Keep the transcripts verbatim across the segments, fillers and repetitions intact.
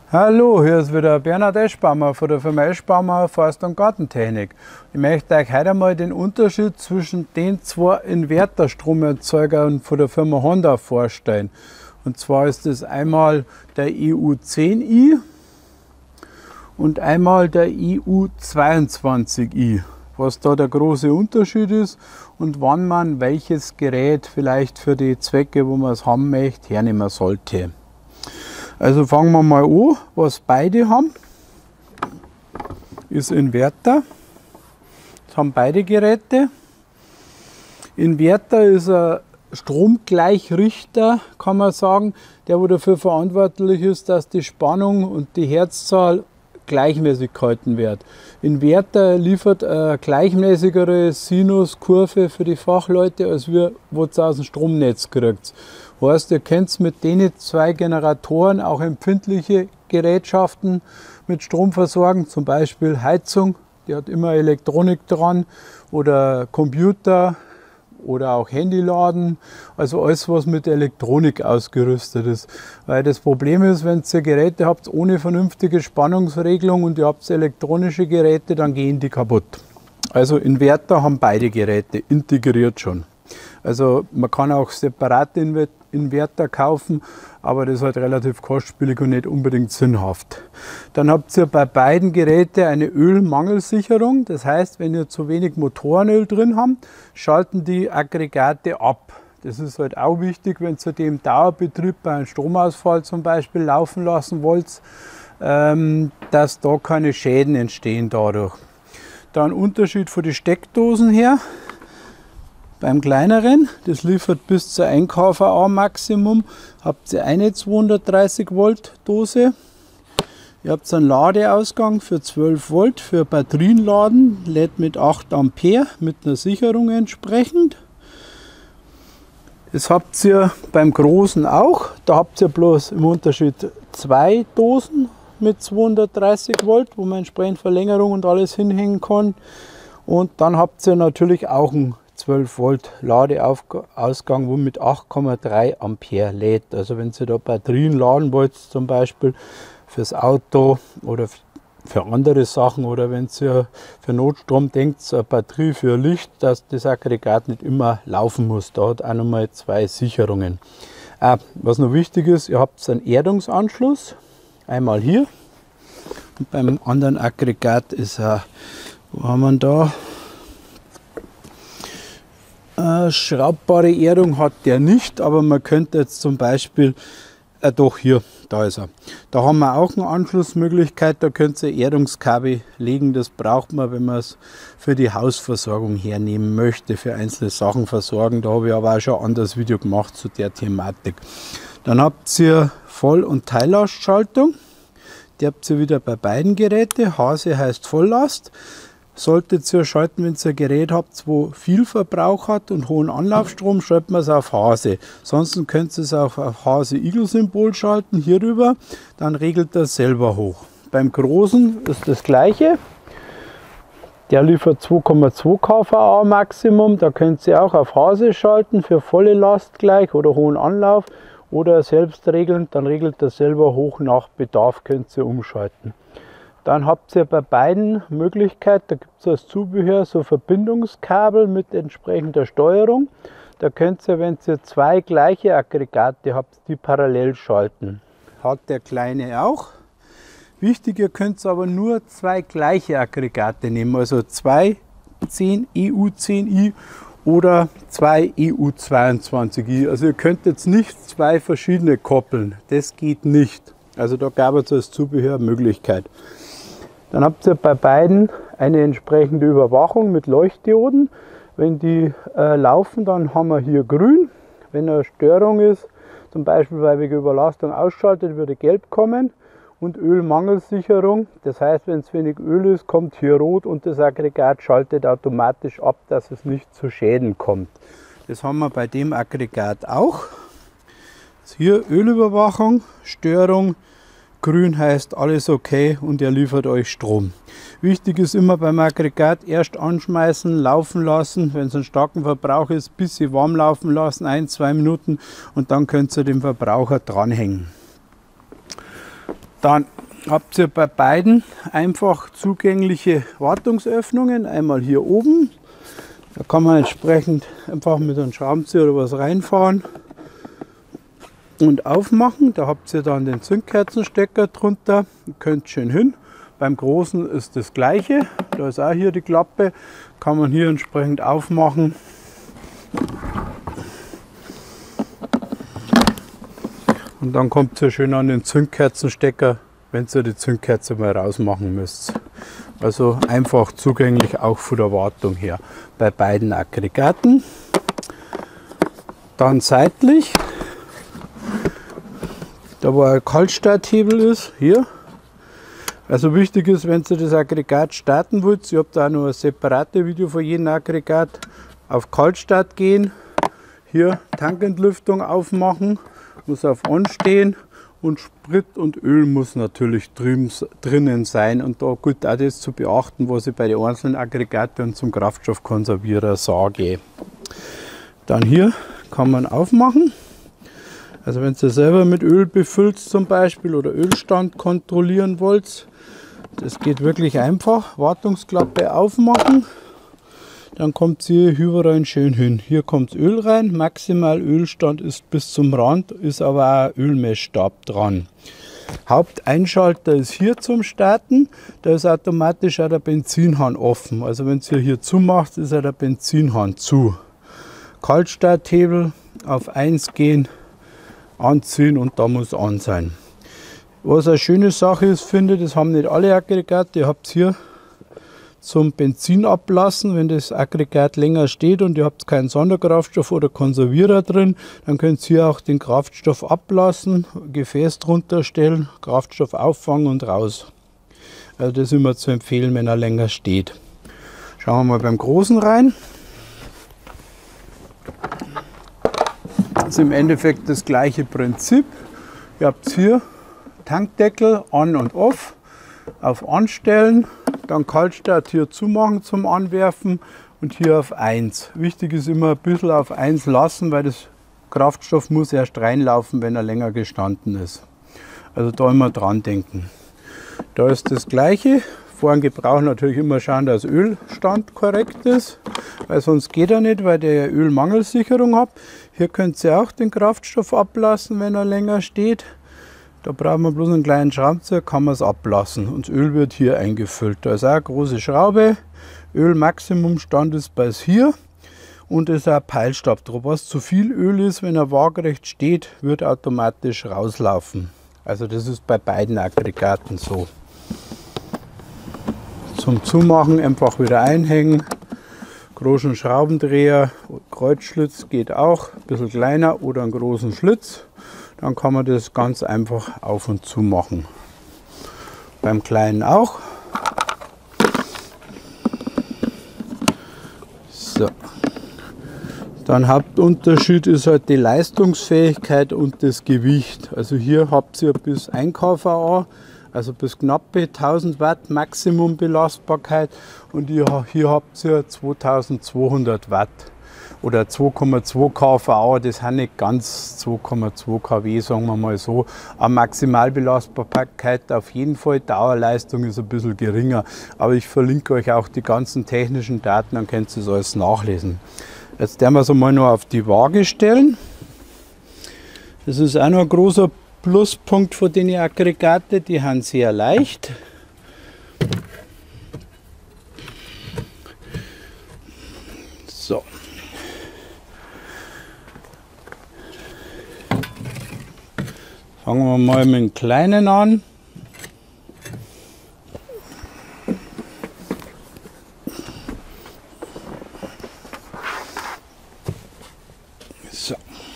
Hallo, hier ist wieder Bernhard Eschbaumer von der Firma Eschbaumer Forst- und Gartentechnik. Ich möchte euch heute einmal den Unterschied zwischen den zwei Inverterstromerzeugern von der Firma Honda vorstellen. Und zwar ist es einmal der E U zehn i und einmal der E U zweiundzwanzig i. Was da der große Unterschied ist und wann man welches Gerät vielleicht für die Zwecke, wo man es haben möchte, hernehmen sollte. Also fangen wir mal an, was beide haben, ist Inverter. Das haben beide Geräte. Inverter ist ein Stromgleichrichter, kann man sagen, der wo dafür verantwortlich ist, dass die Spannung und die Herzzahl gleichmäßig gehalten wird. Inverter liefert eine gleichmäßigere Sinuskurve für die Fachleute, als wir, was ihr aus dem Stromnetz kriegt. Heißt, ihr könnt mit den zwei Generatoren auch empfindliche Gerätschaften mit Strom versorgen, zum Beispiel Heizung, die hat immer Elektronik dran, oder Computer oder auch Handyladen, also alles, was mit Elektronik ausgerüstet ist. Weil das Problem ist, wenn ihr Geräte habt ohne vernünftige Spannungsregelung und ihr habt elektronische Geräte, dann gehen die kaputt. Also Inverter haben beide Geräte integriert schon. Also man kann auch separate Inverter kaufen, aber das ist halt relativ kostspielig und nicht unbedingt sinnhaft. Dann habt ihr bei beiden Geräten eine Ölmangelsicherung. Das heißt, wenn ihr zu wenig Motorenöl drin habt, schalten die Aggregate ab. Das ist halt auch wichtig, wenn ihr die im Dauerbetrieb bei einem Stromausfall zum Beispiel laufen lassen wollt, dass da keine Schäden entstehen dadurch. Dann Unterschied von den Steckdosen her. Beim kleineren, das liefert bis zur ein k V A Maximum, habt ihr eine zweihundertdreißig Volt Dose. Ihr habt einen Ladeausgang für zwölf Volt für Batterienladen, lädt mit acht Ampere mit einer Sicherung entsprechend. Das habt ihr beim großen auch, da habt ihr bloß im Unterschied zwei Dosen mit zweihundertdreißig Volt, wo man entsprechend Verlängerung und alles hinhängen kann. Und dann habt ihr natürlich auch einen zwölf Volt Ladeausgang, wo mit acht Komma drei Ampere lädt. Also wenn ihr da Batterien laden wollt, zum Beispiel fürs Auto oder für andere Sachen, oder wenn ihr für Notstrom denkt, so eine Batterie für Licht, dass das Aggregat nicht immer laufen muss. Da hat auch nochmal zwei Sicherungen. Äh, was noch wichtig ist, ihr habt einen Erdungsanschluss, einmal hier, und beim anderen Aggregat ist er, wo haben wir da? Äh, schraubbare Erdung hat der nicht, aber man könnte jetzt zum Beispiel, äh, doch hier, da ist er. Da haben wir auch eine Anschlussmöglichkeit, da könnt ihr Erdungskabel legen, das braucht man, wenn man es für die Hausversorgung hernehmen möchte, für einzelne Sachen versorgen. Da habe ich aber auch schon ein anderes Video gemacht zu der Thematik. Dann habt ihr Voll- und Teillastschaltung, die habt ihr wieder bei beiden Geräten. Hase heißt Volllast. Solltet ihr schalten, wenn ihr ein Gerät habt, wo viel Verbrauch hat und hohen Anlaufstrom, schaltet man es auf Hase. Sonst könnt ihr es auch auf Hase-Igel-Symbol schalten, hierüber, dann regelt das selber hoch. Beim Großen ist das gleiche. Der liefert zwei Komma zwei K V A Maximum, da könnt ihr auch auf Hase schalten, für volle Last gleich oder hohen Anlauf, oder selbst regeln, dann regelt das selber hoch, nach Bedarf könnt ihr umschalten. Dann habt ihr bei beiden Möglichkeit, da gibt es als Zubehör so Verbindungskabel mit entsprechender Steuerung. Da könnt ihr, wenn ihr zwei gleiche Aggregate habt, die parallel schalten. Hat der kleine auch. Wichtig, ihr könnt aber nur zwei gleiche Aggregate nehmen, also zwei E U zehn i oder zwei E U zweiundzwanzig i. Also ihr könnt jetzt nicht zwei verschiedene koppeln, das geht nicht. Also da gab es als Zubehör Möglichkeit. Dann habt ihr bei beiden eine entsprechende Überwachung mit Leuchtdioden. Wenn die äh, laufen, dann haben wir hier grün. Wenn eine Störung ist, zum Beispiel weil wegen Überlastung ausschaltet, würde gelb kommen. Und Ölmangelsicherung, das heißt, wenn es wenig Öl ist, kommt hier rot und das Aggregat schaltet automatisch ab, dass es nicht zu Schäden kommt. Das haben wir bei dem Aggregat auch. Hier Ölüberwachung, Störung, grün heißt alles okay und er liefert euch Strom. Wichtig ist immer beim Aggregat erst anschmeißen, laufen lassen, wenn es einen starken Verbrauch ist, bis sie warm laufen lassen, ein, zwei Minuten, und dann könnt ihr den Verbraucher dranhängen. Dann habt ihr bei beiden einfach zugängliche Wartungsöffnungen. Einmal hier oben, da kann man entsprechend einfach mit einem Schraubenzieher oder was reinfahren und aufmachen. Da habt ihr dann den Zündkerzenstecker drunter, ihr könnt schön hin. Beim großen ist das gleiche, da ist auch hier die Klappe, kann man hier entsprechend aufmachen. Und dann kommt ihr schön an den Zündkerzenstecker, wenn ihr die Zündkerze mal rausmachen müsst. Also einfach zugänglich auch von der Wartung her bei beiden Aggregaten. Dann seitlich, da wo ein Kaltstarthebel ist, hier. Also wichtig ist, wenn ihr das Aggregat starten wollt, ihr habt da auch noch ein separates Video für jeden Aggregat, auf Kaltstart gehen, hier Tankentlüftung aufmachen, muss auf On stehen und Sprit und Öl muss natürlich drüben, drinnen sein. Und da gilt auch das zu beachten, was ich bei den einzelnen Aggregaten und zum Kraftstoffkonservierer sage. Dann hier kann man aufmachen. Also wenn ihr selber mit Öl befüllt zum Beispiel oder Ölstand kontrollieren wollt, das geht wirklich einfach. Wartungsklappe aufmachen. Dann kommt hier überall schön hin. Hier kommt Öl rein, maximal Ölstand ist bis zum Rand, ist aber auch Ölmessstab dran. Haupteinschalter ist hier zum Starten, da ist automatisch auch der Benzinhahn offen. Also wenn ihr hier zumacht, ist auch der Benzinhahn zu. Kaltstarthebel auf eins gehen, anziehen und da muss an sein. Was eine schöne Sache ist, finde ich, das haben nicht alle Aggregate, ihr habt hier zum Benzin ablassen, wenn das Aggregat länger steht und ihr habt keinen Sonderkraftstoff oder Konservierer drin, dann könnt ihr hier auch den Kraftstoff ablassen, Gefäß drunter stellen, Kraftstoff auffangen und raus. Also das ist immer zu empfehlen, wenn er länger steht. Schauen wir mal beim Großen rein. Das ist im Endeffekt das gleiche Prinzip. Ihr habt hier Tankdeckel on und off, auf Anstellen. Dann Kaltstart hier zumachen zum Anwerfen und hier auf eins. Wichtig ist immer ein bisschen auf eins lassen, weil das Kraftstoff muss erst reinlaufen, wenn er länger gestanden ist. Also da immer dran denken. Da ist das gleiche. Vor dem Gebrauch natürlich immer schauen, dass Ölstand korrekt ist, weil sonst geht er nicht, weil der ja Ölmangelsicherung hat. Hier könnt ihr auch den Kraftstoff ablassen, wenn er länger steht. Da brauchen wir bloß einen kleinen Schraubenzieher, kann man es ablassen. Und das Öl wird hier eingefüllt. Da ist auch eine große Schraube. Ölmaximumstand ist bis hier. Und es ist auch ein Peilstab drauf. Was zu viel Öl ist, wenn er waagerecht steht, wird automatisch rauslaufen. Also das ist bei beiden Aggregaten so. Zum Zumachen einfach wieder einhängen. Großen Schraubendreher, Kreuzschlitz geht auch. Ein bisschen kleiner oder einen großen Schlitz. Dann kann man das ganz einfach auf und zu machen. Beim kleinen auch. So. Dann Hauptunterschied ist halt die Leistungsfähigkeit und das Gewicht. Also hier habt ihr bis ein K V A, also bis knappe tausend Watt Maximum Belastbarkeit und hier, hier habt ihr zweitausendzweihundert Watt. Oder zwei Komma zwei K V A, das sind nicht ganz zwei Komma zwei Kilowatt, sagen wir mal so. Eine Maximalbelastbarkeit auf jeden Fall, Dauerleistung ist ein bisschen geringer. Aber ich verlinke euch auch die ganzen technischen Daten, dann könnt ihr das alles nachlesen. Jetzt werden wir es einmal noch auf die Waage stellen. Das ist auch noch ein großer Pluspunkt von den Aggregaten, die sind sehr leicht. So. Fangen wir mal mit dem Kleinen an. So.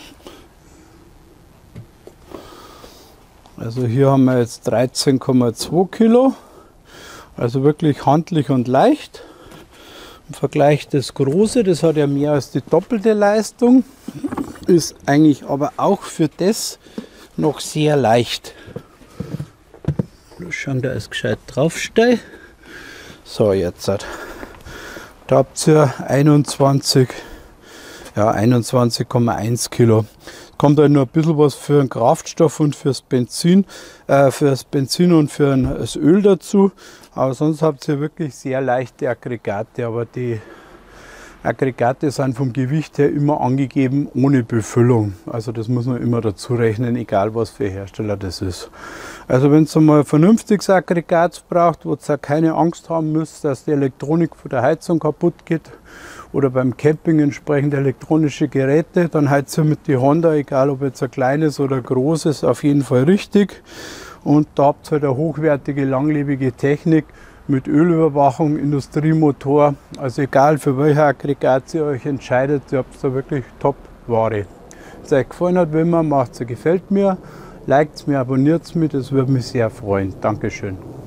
Also hier haben wir jetzt dreizehn Komma zwei Kilo. Also wirklich handlich und leicht. Im Vergleich das Große, das hat ja mehr als die doppelte Leistung. Ist eigentlich aber auch für das noch sehr leicht. Schauen, da ist gescheit draufsteig. So, jetzt hat. Da habt ihr einundzwanzig, ja, einundzwanzig Komma eins Kilo. Kommt halt noch ein bisschen was für den Kraftstoff und fürs Benzin, äh, fürs Benzin und für das Öl dazu. Aber sonst habt ihr wirklich sehr leichte Aggregate, aber die Aggregate sind vom Gewicht her immer angegeben ohne Befüllung. Also das muss man immer dazu rechnen, egal was für Hersteller das ist. Also wenn ihr mal ein vernünftiges Aggregat braucht, wo ihr keine Angst haben müsst, dass die Elektronik von der Heizung kaputt geht oder beim Camping entsprechend elektronische Geräte, dann heizt ihr mit die Honda, egal ob jetzt ein kleines oder ein großes, auf jeden Fall richtig. Und da habt ihr halt eine hochwertige, langlebige Technik mit Ölüberwachung, Industriemotor, also egal für welche Aggregat ihr euch entscheidet, ihr habt da wirklich Top-Ware. Wenn es euch gefallen hat, wie immer, macht es, gefällt mir, liked es mir, abonniert es mir, das würde mich sehr freuen. Dankeschön.